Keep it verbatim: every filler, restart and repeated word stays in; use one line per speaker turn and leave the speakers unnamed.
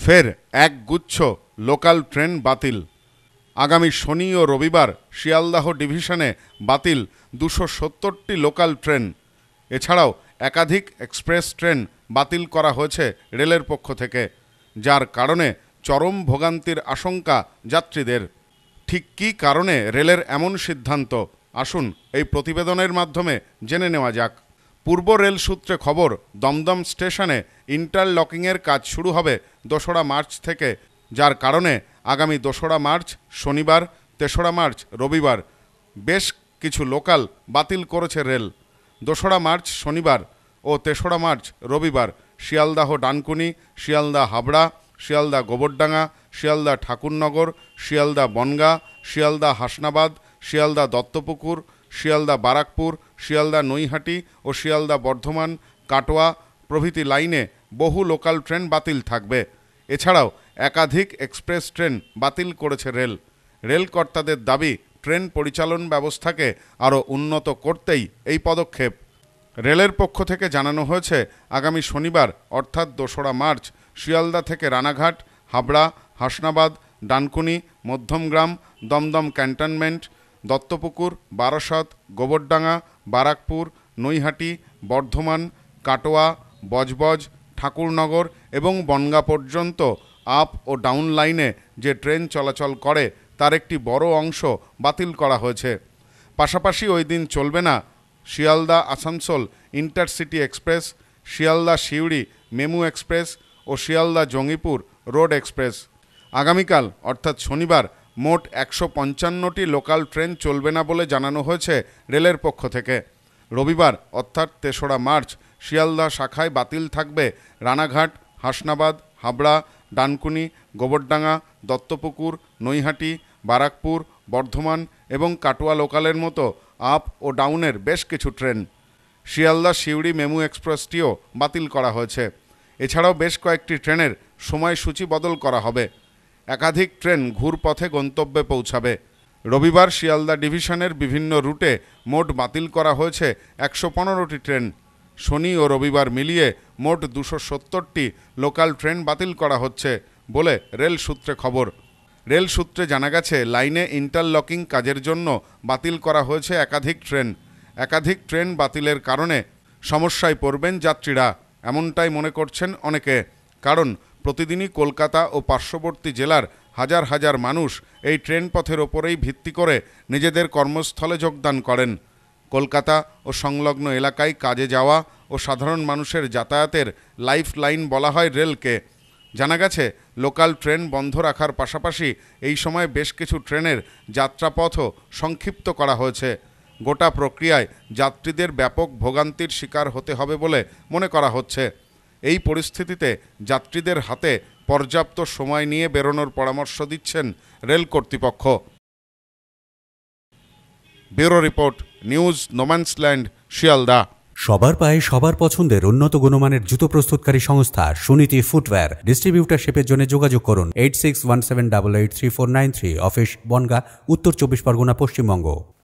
ফের এক গুচ্ছ লোকাল ট্রেন বাতিল। আগামী শনি ও রবিবার শিয়ালদাহ ডিভিশনে বাতিল দুশো সত্তরটি লোকাল ট্রেন। এছাড়াও একাধিক এক্সপ্রেস ট্রেন বাতিল করা হয়েছে রেলের পক্ষ থেকে, যার কারণে চরম ভোগান্তির আশঙ্কা যাত্রীদের। ঠিক কী কারণে রেলের এমন সিদ্ধান্ত, আসুন এই প্রতিবেদনের মাধ্যমে জেনে নেওয়া যাক। পূর্ব রেল সূত্রে খবর, দমদম স্টেশনে ইন্টারলকিংয়ের কাজ শুরু হবে দোসরা মার্চ থেকে, যার কারণে আগামী দোসরা মার্চ শনিবার, তেসরা মার্চ রবিবার বেশ কিছু লোকাল বাতিল করেছে রেল। দোসরা মার্চ শনিবার ও তেসরা মার্চ রবিবার শিয়ালদাহ ডানকুনি, শিয়ালদা হাবড়া, শিয়ালদা গোবরডাঙ্গা, শিয়ালদা ঠাকুরনগর, শিয়ালদা বনগাঁ, শিয়ালদা হাসনাবাদ, শিয়ালদা দত্তপুকুর, শিয়ালদা বারাকপুর, শিয়ালদা নৈহাটি ও শিয়ালদা বর্ধমান কাটোয়া প্রভৃতি লাইনে বহু লোকাল ট্রেন বাতিল থাকবে। এছাড়াও একাধিক এক্সপ্রেস ট্রেন বাতিল করেছে রেল। রেল কর্তাদের দাবি, ট্রেন পরিচালন ব্যবস্থাকে আরও উন্নত করতেই এই পদক্ষেপ। রেলের পক্ষ থেকে জানানো হয়েছে, আগামী শনিবার অর্থাৎ দোসরা মার্চ শিয়ালদা থেকে রানাঘাট, হাবড়া, হাসনাবাদ, ডানকুনি, মধ্যমগ্রাম, দমদম ক্যান্টনমেন্ট, দত্তপুকুর, বারাসত, গোবরডাঙ্গা, বারাকপুর, নৈহাটি, বর্ধমান, কাটোয়া, বজবজ, ঠাকুরনগর এবং বনগাঁ পর্যন্ত আপ ও ডাউন লাইনে যে ট্রেন চলাচল করে তার একটি বড় অংশ বাতিল করা হয়েছে। পাশাপাশি ওই দিন চলবে না Sealdah Asansol intercity express, Sealdah Suri MEMU express ও শিয়ালদা জঙ্গিপুর রোড এক্সপ্রেস। আগামীকাল অর্থাৎ শনিবার মোট একশো পঞ্চান্নটি লোকাল ট্রেন চলবে না বলে জানানো হয়েছে রেলের পক্ষ থেকে। রবিবার অর্থাৎ তেসরা মার্চ শিয়ালদা শাখায় বাতিল থাকবে রানাঘাট, হাসনাবাদ, হাবড়া, ডানকুনি, গোবরডাঙ্গা, দত্তপুকুর, নৈহাটি, বারাকপুর, বর্ধমান এবং কাটোয়া লোকালের মতো আপ ও ডাউনের বেশ কিছু ট্রেন। শিয়ালদা সিউড়ি মেমু এক্সপ্রেসটিও বাতিল করা হয়েছে। এছাড়াও বেশ কয়েকটি ট্রেনের সময়সূচি বদল করা হবে। একাধিক ট্রেন ঘুরপথে গন্তব্যে পৌঁছাবে। রবিবার শিয়ালদা ডিভিশনের বিভিন্ন রুটে মোট বাতিল করা হয়েছে একশো পনেরোটি ট্রেন। শনি ও রবিবার মিলিয়ে মোট দুশো সত্তরটি লোকাল ট্রেন বাতিল করা হচ্ছে বলে রেল সূত্রে খবর। রেল সূত্রে জানা গেছে, লাইনে ইন্টারলকিং কাজের জন্য বাতিল করা হয়েছে একাধিক ট্রেন। একাধিক ট্রেন বাতিলের কারণে সমস্যায় পড়বেন যাত্রীরা, এমনটাই মনে করছেন অনেকে। কারণ প্রতিদিনই কলকাতা ও পার্শ্ববর্তী জেলার হাজার হাজার মানুষ এই ট্রেন পথের ওপরেই ভিত্তি করে নিজেদের কর্মস্থলে যোগদান করেন। কলকাতা ও সংলগ্ন এলাকায় কাজে যাওয়া ও সাধারণ মানুষের যাতায়াতের লাইফ লাইন বলা হয় রেলকে। জানা গেছে, লোকাল ট্রেন বন্ধ রাখার পাশাপাশি এই সময় বেশ কিছু ট্রেনের যাত্রাপথও সংক্ষিপ্ত করা হয়েছে। গোটা প্রক্রিয়ায় যাত্রীদের ব্যাপক ভোগান্তির শিকার হতে হবে বলে মনে করা হচ্ছে। এই পরিস্থিতিতে যাত্রীদের হাতে পর্যাপ্ত সময় নিয়ে বেরোনোর পরামর্শ দিচ্ছেন রেল কর্তৃপক্ষ। Bureau report, news no man's land, Sealdah.
সবার পায়ে সবার পছন্দের উন্নত গুণমানের জুতো প্রস্তুতকারী সংস্থা সুনীতি ফুটওয়্যার। ডিস্ট্রিবিউটারশিপের জন্য যোগাযোগ করুন eight six one seven double eight three four nine three. Office Bongaon, Uttar Chabbis Pargana, Paschimbanga.